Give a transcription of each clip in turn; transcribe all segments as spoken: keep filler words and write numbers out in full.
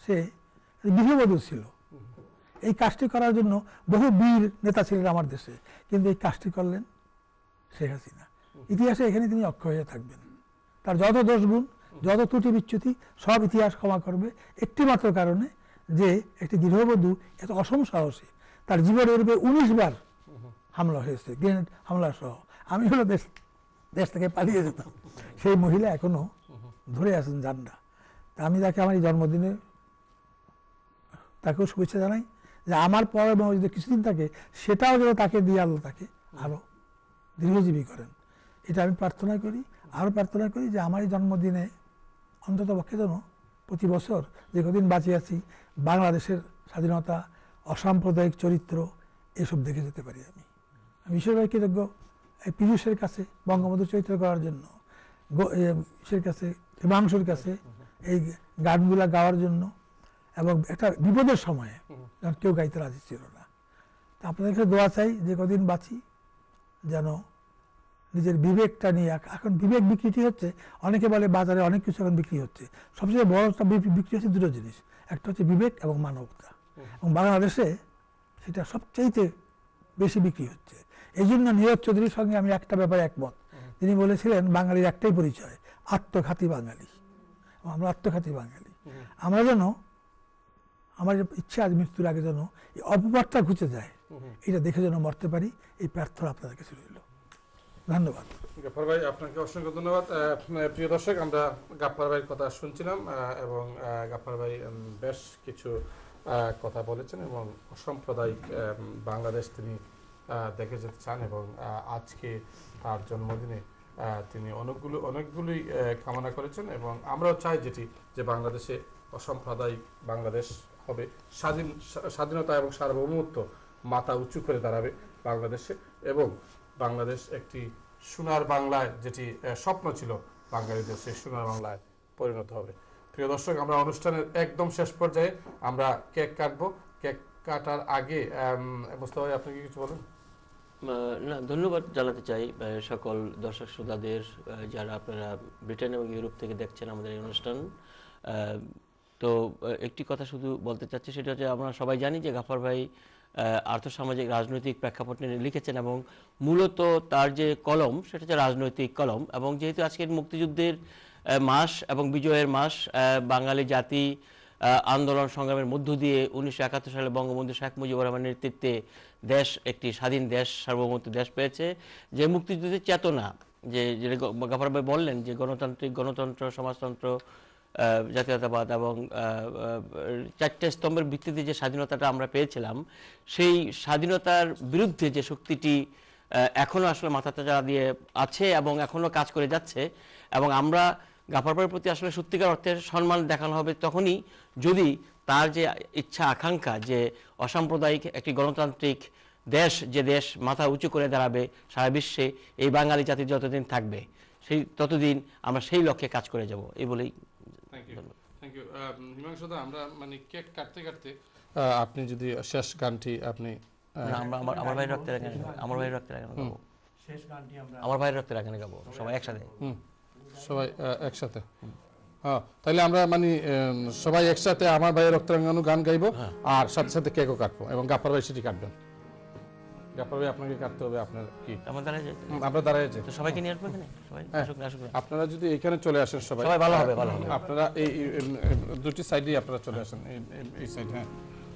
সে গৃহবধূ ছিল। এই কাজটি করার জন্য বহু বীর নেতা ছিলেন আমার দেশে, কিন্তু এই কাজটি করলেন শেখ হাসিনা। ইতিহাসে এখানে তিনি অক্ষয় হয়ে থাকবেন। তার যত দোষ গুণ, যত ত্রুটি বিচ্যুতি সব ইতিহাস ক্ষমা করবে একটি মাত্র কারণে, যে একটি গৃহবধূ এত অসম সাহসী। তার জীবনের উপরে উনিশ বার হামলা হয়েছে, গ্রেনেড হামলা সহ। আমি হলো দেশ দেশ থেকে পালিয়ে যেতাম, সেই মহিলা এখনো ধরে আছেন জান্ডা। তা আমি তাকে আমার এই জন্মদিনে তাকেও শুভেচ্ছা জানাই, যে আমার পরে যদি কিছুদিন থাকে সেটাও যেন তাকে দিয়ে আল্লাহ তাকে আরো দীর্ঘজীবী করেন, এটা আমি প্রার্থনা করি। আরও প্রার্থনা করি যে আমার এই জন্মদিনে অন্তত পক্ষে যেন প্রতি বছর যে কদিন বাঁচে আছি বাংলাদেশের স্বাধীনতা, অসাম্প্রদায়িক চরিত্র এসব দেখে যেতে পারি। আমি আমি বিশেষভাবে কৃতজ্ঞ এই পীযূষের কাছে বঙ্গবন্ধু চরিত্র করার জন্য, ইসের কাছে, হিমাংশুর কাছে এই গানগুলা গাওয়ার জন্য, এবং একটা বিপদের সময়ে যখন কেউ গাইতে রাজি ছিল না। তা আপনাদের কাছে দোয়া চাই যে কদিন বাঁচি যেন নিজের বিবেকটা নিয়ে, এখন বিবেক বিক্রিটি হচ্ছে, অনেকে বলে বাজারে অনেক কিছু এখন বিক্রি হচ্ছে, সবচেয়ে বড় বিক্রি হচ্ছে দুটো জিনিস, একটা হচ্ছে বিবেক এবং মানবতা, এবং বাংলাদেশে সেটা সবচাইতে বেশি বিক্রি হচ্ছে। এই জন্য নীরজ চৌধুরীর সঙ্গে আমি একটা ব্যাপারে একমত। তিনি বলেছিলেন বাঙালির একটাই পরিচয়, আত্মঘাতী বাঙালি। আমরা আত্মঘাতী বাঙালি। আমরা যেন, আমার ইচ্ছা আজ মৃত্যুর আগে যেন এই অপবাদটা ঘুচে যায়, এটা দেখে যেন মরতে পারি, এই প্রার্থনা আপনাদের কাছে রইল। ধন্যবাদ। গাফফার ভাই, আপনাকে অসংখ্য ধন্যবাদ। প্রিয় দর্শক, আমরা গাফফার ভাইয়ের কথা শুনছিলাম, এবং গাফফার ভাই বেশ কিছু কথা বলেছেন, এবং অসাম্প্রদায়িক বাংলাদেশ তিনি দেখে যেতে চান, এবং আজকে তার জন্মদিনে তিনি অনেকগুলো অনেকগুলোই কামনা করেছেন, এবং আমরাও চাই যেটি যে বাংলাদেশে অসাম্প্রদায়িক বাংলাদেশ হবে, স্বাধীন স্বাধীনতা এবং সার্বভৌমত্ব মাথা উঁচু করে দাঁড়াবে বাংলাদেশে, এবং বাংলাদেশ একটি সোনার বাংলায়, যেটি স্বপ্ন ছিল বাঙালিদের, সেই সোনার বাংলায় পরিণত হবে। প্রিয় দর্শক, আমরা অনুষ্ঠানের একদম শেষ পর্যায়ে আমরা কেক কাটবো। কেক কাটার আগে মোস্তফা ভাই, আপনি কি কিছু বলেন? না, ধন্যবাদ জানাতে চাই সকল দর্শক শ্রোতাদের, যারা আপনারা ব্রিটেন এবং ইউরোপ থেকে দেখছেন আমাদের এই অনুষ্ঠান। তো একটি কথা শুধু বলতে চাচ্ছি, সেটা হচ্ছে আমরা সবাই জানি যে গাফফার ভাই আর্থসামাজিক রাজনৈতিক প্রেক্ষাপট নিয়ে লিখেছেন, এবং মূলত তার যে কলম সেটা হচ্ছে রাজনৈতিক কলম। এবং যেহেতু আজকের মুক্তিযুদ্ধের মাস এবং বিজয়ের মাস, বাঙালি জাতি আন্দোলন সংগ্রামের মধ্য দিয়ে উনিশশো একাত্তর সালে বঙ্গবন্ধু শেখ মুজিবুর রহমানের নেতৃত্বে দেশ একটি স্বাধীন দেশ, সার্বভৌমত্ব দেশ পেয়েছে। যে মুক্তিযুদ্ধের চেতনা, যে যেটা গাফফার ভাই বললেন, যে গণতান্ত্রিক গণতন্ত্র, সমাজতন্ত্র, জাতীয়তাবাদ এবং চারটে স্তম্ভের ভিত্তিতে যে স্বাধীনতাটা আমরা পেয়েছিলাম, সেই স্বাধীনতার বিরুদ্ধে যে শক্তিটি এখনও আসলে মাথাচাড়া দিয়ে আছে এবং এখনও কাজ করে যাচ্ছে, এবং আমরা গাফফার ভাইয়ের প্রতি আসলে সত্যিকার অর্থে সম্মান দেখানো হবে তখনই যদি তার যে ইচ্ছা আকাঙ্ক্ষা, যে অসাম্প্রদায়িক একটি গণতান্ত্রিক দেশ, যে দেশ মাথা উঁচু করে দাঁড়াবে সারা বিশ্বে, এই বাঙালি জাতি যতদিন থাকবে সেই ততদিন আমরা সেই লক্ষ্যে কাজ করে যাব, এই বলেই। Thank you Himanshu da. আমরা মানে কেক কাটতে কাটতে আপনি যদি শেষ গানটি আপনি আমরা আমার আমার ভাইয়ের রক্তের গান, আমার ভাইয়ের রক্তের গান গাবো, শেষ গানটি আমরা আমার ভাইয়ের রক্তের গান গাবো সবাই একসাথে। হুম, সবাই একসাথে। হ্যাঁ, তাহলে আমরা মানে সবাই একসাথে আমার ভাইয়ের রক্তের গান গাইবো, আর সাথে সাথে কেকও কাটবো, এবং গাফফার ভাই সেটি কাটবেন। গাফফার ভাই, আপনাকে কাটতে হবে, আপনার কি আমরা দাঁড়ায় যাই, আমরা দাঁড়ায় যাই, তো সবাইকে নিয়ে আসবো এখানে, সবাই আসুক আসুক। আপনারা যদি এখানে চলে আসেন সবাই সবাই ভালো হবে, ভালো হবে। আপনারা এই দুটি সাইডেই আপনারা চলে আসেন, এই সাইড। হ্যাঁ,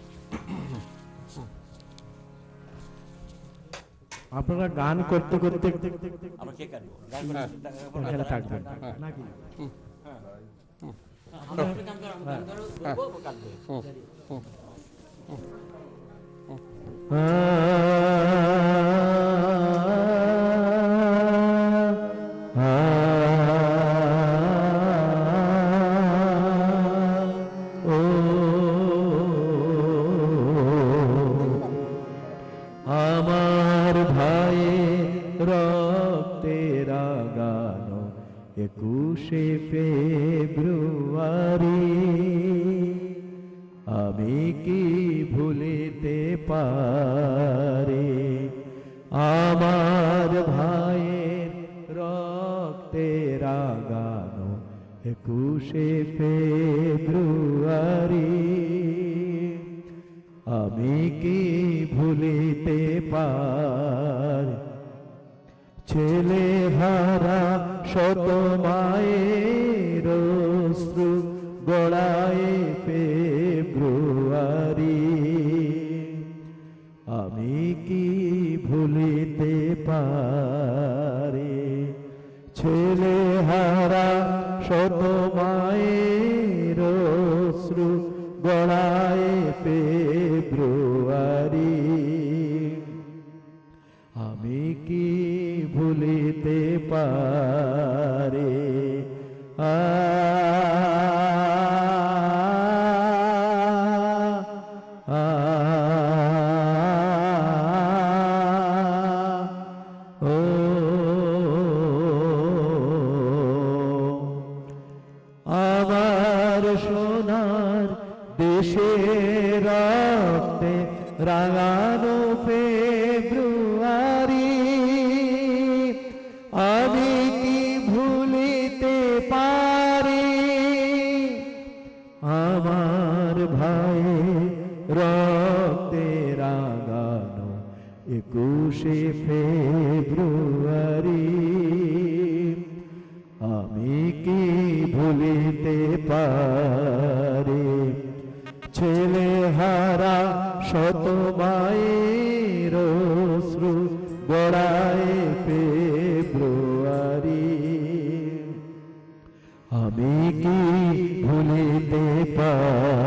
আপনারা গান করতে করতে আমরা কে কাটবো, গান এখানে থাকবেন নাকি? আমরা গান ধরো, গান ধরো, বলবো কাটবো। আমার ভাইয়ের রক্তের গানো একুশে ফেব্রুয়ারি আমি কি ভুলিতে পারি, আমার ভাইয়ের রক্তের গানো একুশে ফেব্রুয়ারি আমি কি ভুলিতে পারি ছেলে হারা শত মায়ের অশ্রু গড়ায় ফেব্রুয়ারি আমি কি ভুলিতে পারি ছেলে হারা শত মায়ের অশ্রু গড়ায় ফেব্রুয়ারি আমি কি ভুলিতে পারি আ আ ও আমার সোনার দেশের রক্তে রাঙানো ফেব্রুয়ারি আমি কি ভুলিতে পারি আমার ভাই রক্তে রাঙানো একুশে ফেব্রুয়ারি আমি কি ভুলিতে পারি ছেলে হারা শত মায়ের অশ্রু গড়ায় ফেব্রুয়ারি আমি কি ভুলিতে পারি